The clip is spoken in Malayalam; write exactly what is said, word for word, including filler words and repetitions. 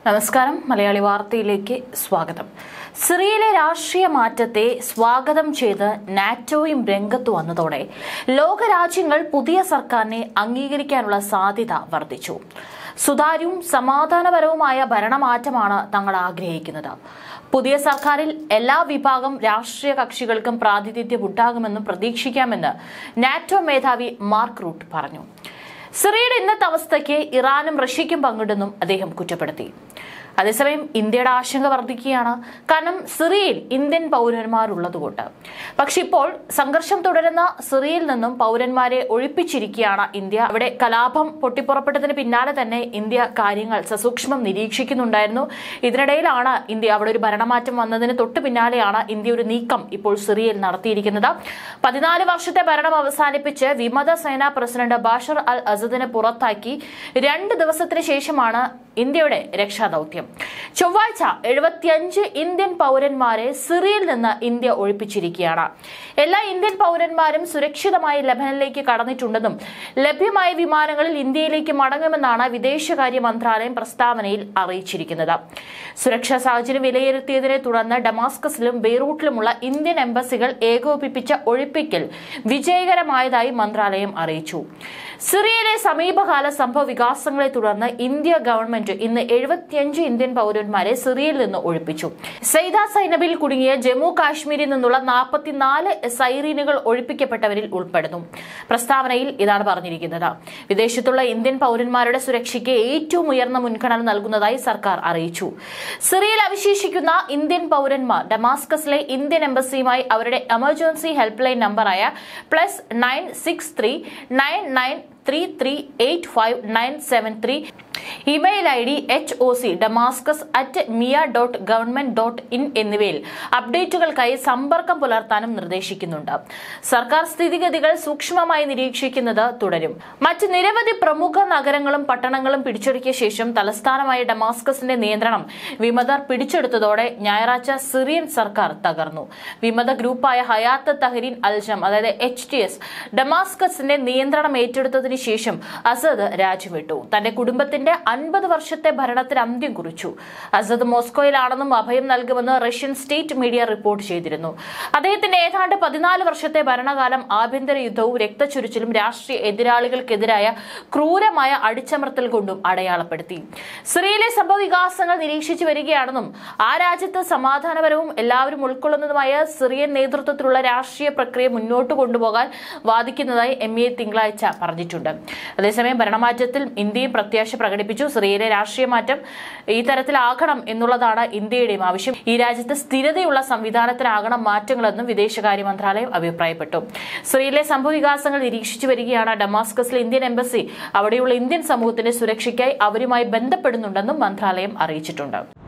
നമസ്കാരം മലയാളി വാർത്തയിലേക്ക് സ്വാഗതം. സിറിയയിലെ രാഷ്ട്രീയ മാറ്റത്തെ സ്വാഗതം ചെയ്ത് നാറ്റോയും രംഗത്ത് വന്നതോടെ ലോകരാജ്യങ്ങൾ പുതിയ സർക്കാരിനെ അംഗീകരിക്കാനുള്ള സാധ്യത വർദ്ധിച്ചു. സുതാര്യവും സമാധാനപരവുമായ ഭരണമാറ്റമാണ് തങ്ങൾ ആഗ്രഹിക്കുന്നത്. പുതിയ സർക്കാരിൽ എല്ലാ വിഭാഗം രാഷ്ട്രീയ കക്ഷികൾക്കും പ്രാതിനിധ്യം ഉണ്ടാകുമെന്നും പ്രതീക്ഷിക്കാമെന്ന് നാറ്റോ മേധാവി മാർക്ക് റൂട്ട് പറഞ്ഞു. സിറിയയുടെ ഇന്നത്തെ അവസ്ഥയ്ക്ക് ഇറാനും റഷ്യയ്ക്കും പങ്കിടുന്നും അദ്ദേഹം കുറ്റപ്പെടുത്തി. അതേസമയം ഇന്ത്യയുടെ ആശങ്ക വർദ്ധിക്കുകയാണ്. കാരണം സിറിയയിൽ ഇന്ത്യൻ പൗരന്മാരുള്ളതുകൊണ്ട്. പക്ഷെ ഇപ്പോൾ സംഘർഷം തുടരുന്ന സിറിയയിൽ നിന്നും പൗരന്മാരെ ഒഴിപ്പിച്ചിരിക്കുകയാണ് ഇന്ത്യ. അവിടെ കലാപം പൊട്ടിപ്പുറപ്പെട്ടതിന് പിന്നാലെ തന്നെ ഇന്ത്യ കാര്യങ്ങൾ സസൂക്ഷ്മം നിരീക്ഷിക്കുന്നുണ്ടായിരുന്നു. ഇതിനിടയിലാണ് ഇന്ത്യ അവിടെ ഒരു ഭരണമാറ്റം വന്നതിന് തൊട്ടു പിന്നാലെയാണ് ഇന്ത്യ ഒരു നീക്കം ഇപ്പോൾ സിറിയയിൽ നടത്തിയിരിക്കുന്നത്. പതിനാല് വർഷത്തെ ഭരണം അവസാനിപ്പിച്ച് വിമത സേനാ പ്രസിഡന്റ് ബാഷർ അൽ അസദിനെ പുറത്താക്കി രണ്ട് ദിവസത്തിന് ശേഷമാണ് ഇന്ത്യയുടെ രക്ഷാദൌത്യം. ചൊവ്വാഴ്ച എഴുപത്തിയഞ്ച് ഇന്ത്യൻ പൗരന്മാരെ സിറിയയിൽ നിന്ന് ഇന്ത്യ ഒഴിപ്പിച്ചിരിക്കുകയാണ്. എല്ലാ ഇന്ത്യൻ പൗരന്മാരും സുരക്ഷിതമായി ലബനനിലേക്ക് കടന്നിട്ടുണ്ടെന്നും ലഭ്യമായ വിമാനങ്ങളിൽ ഇന്ത്യയിലേക്ക് മടങ്ങുമെന്നാണ് വിദേശകാര്യ മന്ത്രാലയം പ്രസ്താവനയിൽ അറിയിച്ചിരിക്കുന്നത്. സുരക്ഷാ സാഹചര്യം വിലയിരുത്തിയതിനെ തുടർന്ന് ഡമാസ്കസിലും ബെയ്റൂട്ടിലുമുള്ള ഇന്ത്യൻ എംബസികൾ ഏകോപിപ്പിച്ച ഒഴിപ്പിക്കൽ വിജയകരമായതായി മന്ത്രാലയം അറിയിച്ചു. സിറിയയിലെ സമീപകാല സംഭവ വികാസങ്ങളെ തുടർന്ന് ഇന്ത്യ ഗവൺമെന്റ് ഇന്ന് എഴുപത്തിയഞ്ച് ഇന്ത്യൻ പൗരന്മാരെ സിറിയയിൽ നിന്ന് ഒഴിപ്പിച്ചു. സൈദ സൈനബിൽ കുടുങ്ങിയ ജമ്മു കാശ്മീരിൽ നിന്നുള്ള നാൽപ്പത്തിനാല് സൈറീനുകൾ ഒഴിപ്പിക്കപ്പെട്ടവരിൽ ഉൾപ്പെടുന്നു. പ്രസ്താവനയിൽ ഇതാണ് പറഞ്ഞിരിക്കുന്നത്. വിദേശത്തുള്ള ഇന്ത്യൻ പൗരന്മാരുടെ സുരക്ഷയ്ക്ക് ഏറ്റവും ഉയർന്ന മുൻഗണന നൽകുന്നതായി സർക്കാർ അറിയിച്ചു. സിറിയയിൽ അവശേഷിക്കുന്ന ഇന്ത്യൻ പൗരന്മാർ ഡമാസ്കസിലെ ഇന്ത്യൻ എംബസിയുമായി അവരുടെ എമർജൻസി ഹെൽപ്പ് ലൈൻ നമ്പറായ plus nine six three nine nine three three eight five nine seven three email I D H O C Damascus at mea dot government dot in എന്നിവയിൽ അപ്ഡേറ്റുകൾക്കായി സമ്പർക്കം പുലർത്താനും നിർദ്ദേശിക്കുന്നുണ്ട്. സർക്കാർ സ്ഥിതിഗതികൾ സൂക്ഷ്മമായി നിരീക്ഷിക്കുന്നത് തുടരും. മറ്റ് നിരവധി പ്രമുഖ നഗരങ്ങളും പട്ടണങ്ങളും പിടിച്ചെടുക്കിയ ശേഷം തലസ്ഥാനമായ ഡമാസ്കസിന്റെ നിയന്ത്രണം വിമതർ പിടിച്ചെടുത്തതോടെ ഞായറാഴ്ച സിറിയൻ സർക്കാർ തകർന്നു. വിമത ഗ്രൂപ്പായ ഹയാത്ത് തഹ്രീൻ അൽജം അതായത് എച്ച് ടി എസ് ഡമാസ്കസിന്റെ നിയന്ത്രണം ഏറ്റെടുത്തതിന് ശേഷം അസദ് രാജ്യവിട്ടു. തന്റെ കുടുംബത്തിന്റെ അൻപത് വർഷത്തെ ഭരണത്തിന് അന്ത്യം കുറിച്ചു. അസദ് മോസ്കോയിലാണെന്നും അഭയം നൽകുമെന്ന് റഷ്യൻ സ്റ്റേറ്റ് മീഡിയ റിപ്പോർട്ട് ചെയ്തിരുന്നു. അദ്ദേഹത്തിന്റെ ഏതാണ്ട് പതിനാല് വർഷത്തെ ഭരണകാലം ആഭ്യന്തര യുദ്ധവും രക്തച്ചൊരിച്ചിലും രാഷ്ട്രീയ എതിരാളികൾക്കെതിരായ ക്രൂരമായ അടിച്ചമർത്തൽ കൊണ്ടും അടയാളപ്പെടുത്തി. സിറിയയിലെ സംഭവ വികാസങ്ങൾ നിരീക്ഷിച്ചു വരികയാണെന്നും ആ രാജ്യത്ത് സമാധാനപരവും എല്ലാവരും ഉൾക്കൊള്ളുന്നതുമായ സിറിയൻ നേതൃത്വത്തിലുള്ള രാഷ്ട്രീയ പ്രക്രിയ മുന്നോട്ട് കൊണ്ടുപോകാൻ വാദിക്കുന്നതായി എം എ തിങ്കളാഴ്ച പറഞ്ഞിട്ടുണ്ട്. അതേസമയം ഭരണമാറ്റത്തിൽ ഇന്ത്യയും പ്രത്യാശ പ്രകടിപ്പിച്ചു. സിറിയയിലെ രാഷ്ട്രീയ മാറ്റം ഈ തരത്തിലാകണം എന്നുള്ളതാണ് ഇന്ത്യയുടെയും ആവശ്യം. ഈ രാജ്യത്ത് സ്ഥിരതയുള്ള സംവിധാനത്തിനാകണം മാറ്റങ്ങളെന്നും വിദേശകാര്യ മന്ത്രാലയം അഭിപ്രായപ്പെട്ടു. സിറിയയിലെ സംഭവ വികാസങ്ങൾ നിരീക്ഷിച്ചു വരികയാണ്. ഡമാസ്കസിലെ ഇന്ത്യൻ എംബസി അവിടെയുള്ള ഇന്ത്യൻ സമൂഹത്തിന്റെ സുരക്ഷയ്ക്കായി അവരുമായി ബന്ധപ്പെടുന്നുണ്ടെന്നും മന്ത്രാലയം അറിയിച്ചിട്ടുണ്ട്.